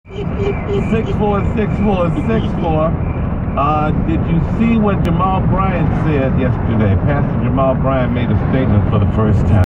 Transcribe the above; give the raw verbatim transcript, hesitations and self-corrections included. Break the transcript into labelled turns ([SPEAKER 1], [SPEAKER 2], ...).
[SPEAKER 1] six four six four six four. Uh, did you see what Jamal Bryant said yesterday? Pastor Jamal Bryant made a statement for the first time.